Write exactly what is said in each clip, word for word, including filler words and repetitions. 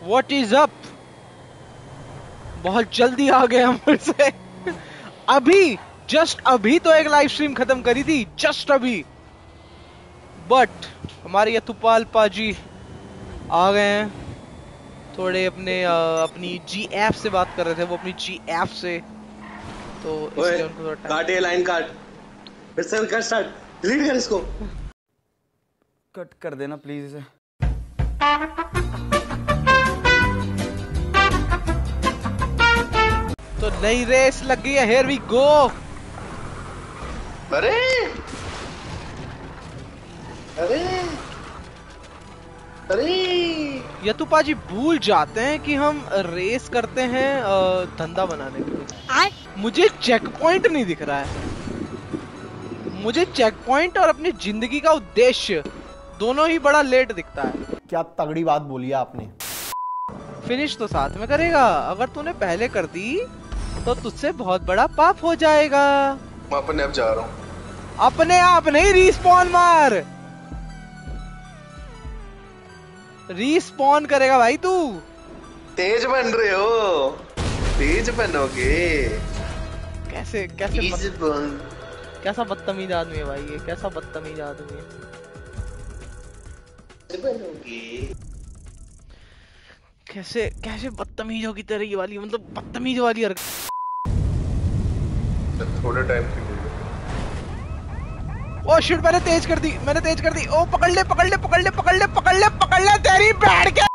What is up? बहुत जल्दी आ गए हम फिर से। अभी जस्ट अभी तो एक लाइव स्ट्रीम खत्म करी थी, जस्ट अभी, बट हमारे यतुपाल पाजी आ गए हैं। थोड़े अपने आ, अपनी जी एफ से बात कर रहे थे, वो अपनी जी एफ से, तो इसलिए उनको थोड़ा काट ये लाइन काट, फिर से कर स्टार्ट, डिलीट कर इसको, कट कर देना प्लीज इसे। तो नई रेस लग गई है, हियर वी गो। अरे अरे अरे यतुपा जी भूल जाते हैं कि हम रेस करते हैं धंधा बनाने के लिए। मुझे चेक पॉइंट नहीं दिख रहा है, मुझे चेक पॉइंट और अपनी जिंदगी का उद्देश्य दोनों ही बड़ा लेट दिखता है। क्या तगड़ी बात बोली आपने। फिनिश तो साथ में करेगा, अगर तूने पहले कर दी तो तुझसे बहुत बड़ा पाप हो जाएगा। मैं अपने आप जा रहा हूँ। अपने आप नहीं, रिस्पॉन मार, रिस्पॉन करेगा भाई तू। तेज बन रहे हो, तेज बनोगे। कैसे कैसे बत... बन... कैसा बदतमीज आदमी है भाई ये, कैसा बदतमीज आदमी है। बनोगे कैसे कैसे बदतमीजों की तरह ये वाली, मतलब बदतमीज वाली हरकत। थोड़े टाइम के लिए। ओ शिट, मैंने तेज कर दी, मैंने तेज कर दी। ओ पकड़ ले पकड़ ले पकड़ ले पकड़ ले पकड़ ले पकड़ ले तेरी बैठ के।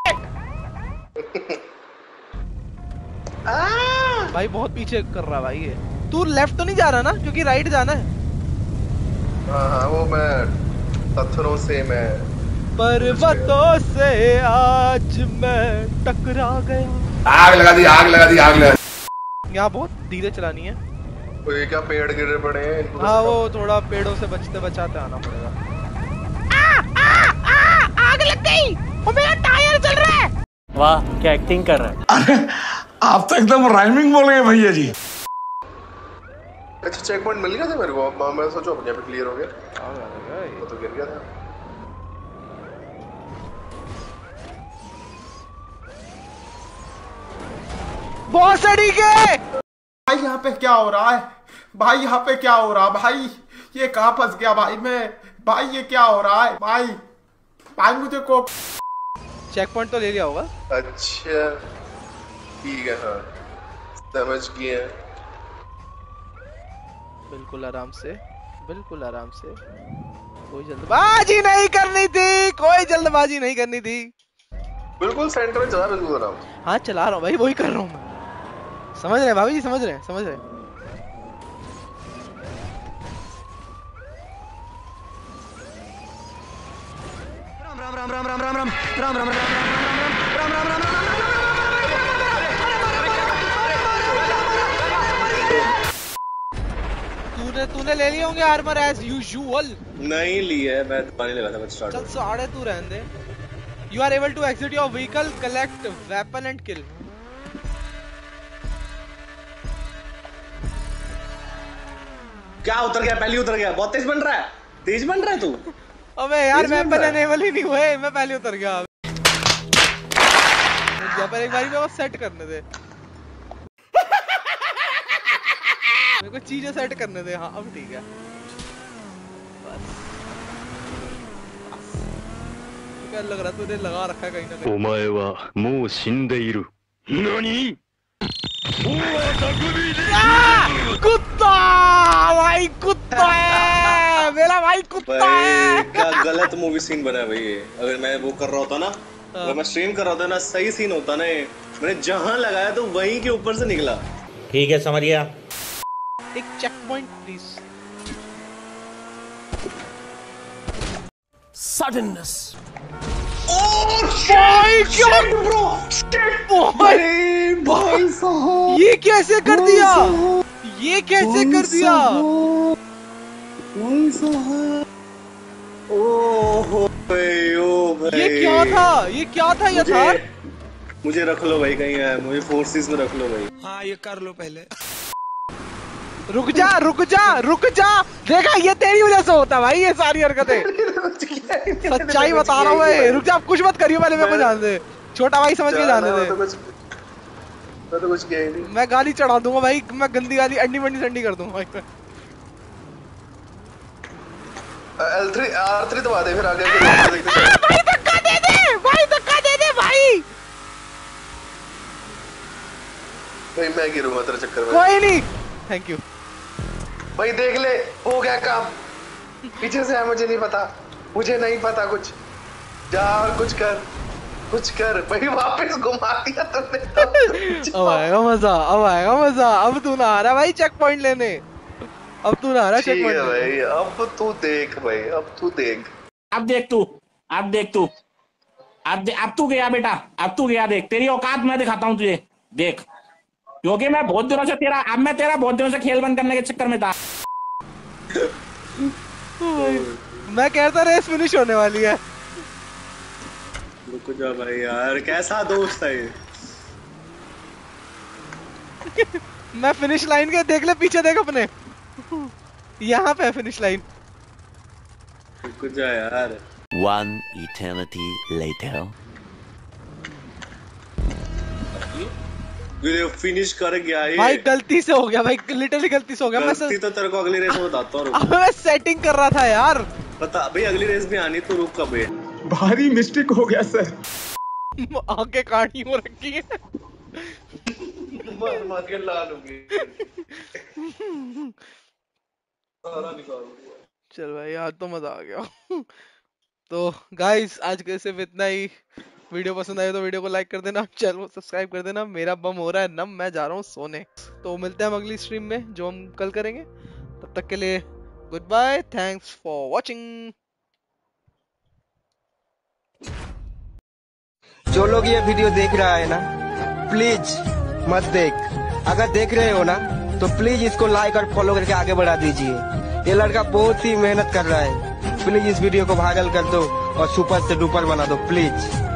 भाई बहुत पीछे कर रहा भाई ये। तू लेफ्ट तो नहीं जा रहा ना, क्योंकि राइट जाना है। हाँ हाँ वो मैं पत्थरों से मैं पर्वतों से आज मैं टकरा गया। आग लगा दी आग लगा दी आग लगा दी। यहाँ बहुत धीरे चलानी है। ये क्या पेड़ गिरे पड़े हैं। हाँ वो थोड़ा पेड़ों से बचते बचाते आना पड़ेगा। आ, आ, आ, आग लग गई, और मेरा टायर जल रहा है। वाह क्या एक्टिंग कर रहा है। अरे आप तो एकदम राइमिंग बोल गए भैया जी। अच्छा चेक पॉइंट मिल गया था मेरे को, मैं सोचा अपने आप क्लियर हो गया। वो तो गिर गया था। बहुत सड़ी के भाई यहाँ पे क्या हो रहा है भाई, यहाँ पे क्या हो रहा है भाई, ये कहाँ फंस गया भाई मैं, भाई ये क्या हो रहा है भाई, भाई मुझे को चेक पॉइंट तो ले लिया होगा। अच्छा ठीक है, हाँ समझ गया। बिल्कुल आराम से, बिल्कुल आराम से, कोई जल्दबाजी नहीं करनी थी, कोई जल्दबाजी नहीं करनी थी। बिल्कुल सेंटर में चला, बिल्कुल आराम। हाँ चला रहा हूँ भाई, वही कर रहा हूँ मैं। समझ रहे भाभी जी, समझ रहे समझ रहे राम राम राम राम राम राम राम राम राम राम राम राम राम राम तूने तूने ले लिए होंगे आर्मर एज यूजुअल। नहीं लिया है, मैं पानी लगा था बस स्टार्ट। चल साढ़े तू रहने दे। You are able to exit your vehicle, collect weapon and kill. क्या उतर गया, पहले उतर गया। बहुत तेज बन रहा है, तेज बन रहा है तू। अबे यार वेपन एनेबल ही नहीं हुए, मैं पहले उतर गया। यहाँ पर एक बारी में वो सेट करने दे, मेरे को चीजें सेट करने दे। हाँ अब ठीक है, बस क्या लग रहा तूने लगा रखा है कहीं ना कहीं। ओमाए वा मो शिंदेइरु। नानी? कुत्ता भाई, कुत्ता है मेरा भाई, कुत्ता है। क्या गलत मूवी सीन बना है भाई ये। अगर मैं वो कर रहा होता ना, अगर मैं स्ट्रीम कर रहा होता ना, सही सीन होता ना ये। मैंने जहां लगाया तो वहीं के ऊपर से निकला। ठीक है समझ गया। एक चेक पॉइंट प्लीज। सडननेस। भाई साहब ये कैसे कर दिया, ये कैसे कर दिया। ओह भाई, ओ भाई ये क्या था, ये क्या था यार। मुझे रख लो भाई कहीं है, मुझे फोर्सेस में रख लो भाई। हाँ ये कर लो पहले। रुक जा रुक जा रुक जा, देखा ये तेरी वजह से होता भाई ये सारी हरकतें। सच्चाई बता रहा हूँ मैं, रुक जा, कुछ मत करियो पहले मेरे को जान दे। छोटा भाई समझ के जाने दे। तो कुछ मैं तो कुछ किया ही नहीं। मैं गाली चढ़ा दूंगा भाई, मैं गंदी गाली अंडी मंडी संडी कर दूंगा भाई। एल थ्री आर थ्री दबा दे फिर आगे भाई धक्का दे दे भाई, धक्का दे दे भाई। भाई मैं गिरूंगा तेरे चक्कर में। कोई नहीं, थैंक यू भाई। देख ले हो गया काम, पीछे से है मुझे नहीं पता, मुझे नहीं पता कुछ। जा और कुछ कर, कुछ कर भाई। वापस घुमा दिया तुमने तो। अब आएगा मजा, अब आएगा मजा। अब तू ना आ रहा भाई चेक पॉइंट लेने, अब तू ना आ रहा चेक ठीक पॉइंट है भाई। अब तू देख भाई, अब तू देख, अब देख तू, अब देख तू, अब दे, अब तू गया बेटा, अब तू गया। देख तेरी औकात मैं दिखाता हूँ तुझे, देख। क्योंकि मैं बहुत दिनों से तेरा अब मैं तेरा बहुत दिनों से खेल बंद करने के चक्कर में था। मैं कहता रेस फिनिश होने वाली है। रुक जा भाई यार, कैसा दोस्त है ये। मैं फिनिश लाइन के देख ले, पीछे देख अपने, यहाँ पे है फिनिश लाइन। रुक जा यार। One eternity later. ये फिनिश कर गया ये। भाई गलती से हो गया भाई, लिटरली गलती से हो गया। मैं गलती तो तेरे को अगली रेस में बताता हूँ। अब मैं सेटिंग कर रहा था यार। पता भाई अगली रेस भी आनी, तो रुक कब है। भारी मिस्टेक हो गया सर। आंखें काटी हो रखी है। मार मार के लाल हो गई। सारा निकाल दिया। चल भाई यार तो मजा आ गया। तो गाइस आज के सिर्फ इतना ही। वीडियो पसंद आए तो वीडियो को लाइक कर देना, चैनल को सब्सक्राइब कर देना। मेरा बम हो रहा है नम, मैं जा रहा हूँ सोने। तो मिलते हैं हम अगली स्ट्रीम में जो हम कल करेंगे। तब तक के लिए goodbye, thanks for watching. जो लोग ये वीडियो देख रहा है ना, प्लीज मत देख। अगर देख रहे हो ना तो प्लीज इसको लाइक और फॉलो करके आगे बढ़ा दीजिए। ये लड़का बहुत ही मेहनत कर रहा है। प्लीज इस वीडियो को वायरल कर दो और सुपर से डुपर बना दो प्लीज।